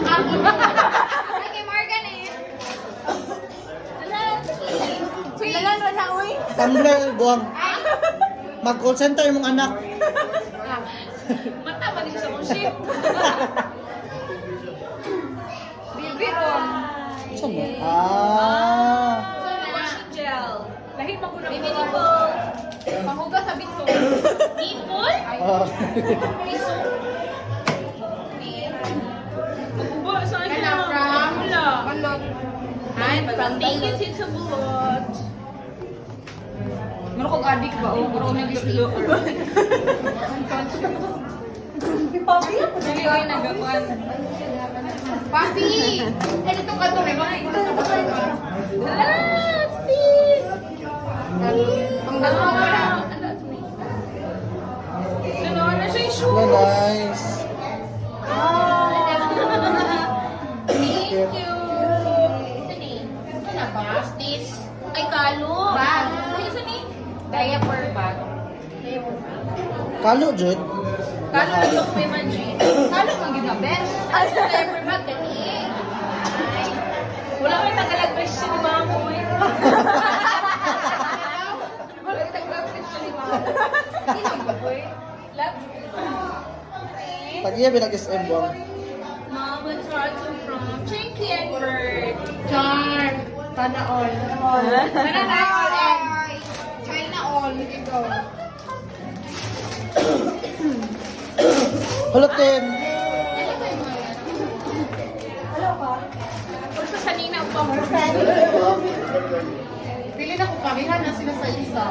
Ay, kay Morgan eh. Silalan rin na, uy. Tumblr, buwang. Mag-call center yung mga anak. Mata, manig sa mong ship. Bilbiron. Saan mo? Ah. Washing gel. Lahit mo na Baby nipple. Pahuga sa biso. Nipple? Ah. Piso. Magubo sa Kaya kanya. from? Wala. Balot. Ay, From Vegas to Bulot. Meron kong adik ba? O, meron kong nag-look. Papi? Hindi ko yung nagapuan. Papi! Eh, dito ka to, may mga ito. Ah, please! Ang dalawa ko na. Ano, ano siya yung Na shoes? nice. Thank you. Ito ni. Ito na ba? This. Ay, kalo. Bag. Ay, isa ni. Diaper bag. Kalo, Jud. Kalo na ito may manji. Kalo mang ginabes. Ay, sa diaper bag, kani. Ay. Wala may tagalag-question ni Mamo eh. Wala kita grab-question ni Mama. Sino ba, boy? Love you. Pag-iya binag-SM, buwang. Mama Turtle from Chinky and Bird. Char. Sana all. Sana na all and China all. Ito. Hulutin. Kung sa sanina pa mo. Pili na ko parihan na sila sa isa.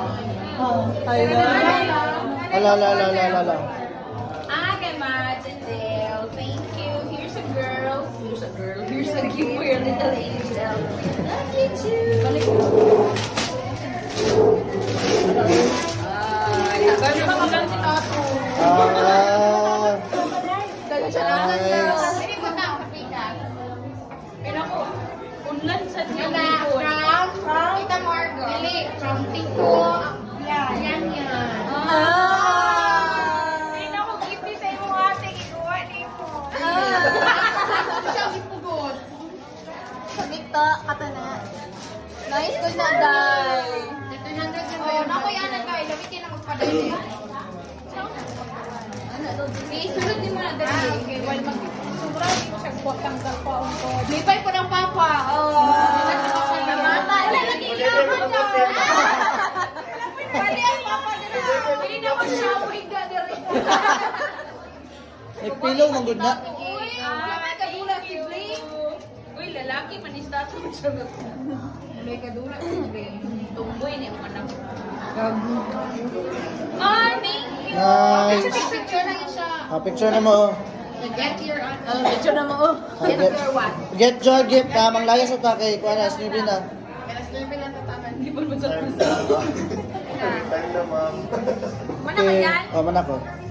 Ala. Ah, kay Mads and Dale. Thank you. Here's a girl. Here's a girl. Here's a cute for your little angel. Love you too. Ay, gano'n ka lang si Tato. Ah. Gano'n siya lang. Nice. Hindi ko na sa Pinas. Pero ako, unlan sa From niya. Tita Margo. Dili, from Tito. Yan. Ay, naku, gift ni sa imo ate, ikuha ni mo. Siya gipugot. Sabik to, kato na. Nice good na, day. Dito na oh, nakoy anak ka. Ilawit ka na magpadali. Isulod din mo na dali. Okay, well, sobra din siya kuha tanggal pa ang ko. Lipay ko ng papa. Mama, lalaki ka mo na. Pwede ang papa nila. Hindi na ko siya, wait na dali. May pillow, manggod na. Uy, wala may kadula si Blake. Uy, lalaki man is tato siya. Wala kadula si Blake. Tumboy ni mga anak. Oh, thank you. Nice. Picture na siya. Picture na mo. Get your Medyo na mo. Get your what? Get your gift. Mang layas sa takay. Kuha na, snippy na. Kaya snurpin lang tataman. Hindi mo sa Mana ka Okay. yan? Oh, manak ko.